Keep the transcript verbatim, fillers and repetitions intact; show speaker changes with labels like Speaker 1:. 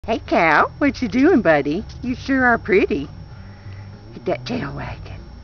Speaker 1: Hey, Cal, what you doing, buddy? You sure are pretty. Get that tail wagging.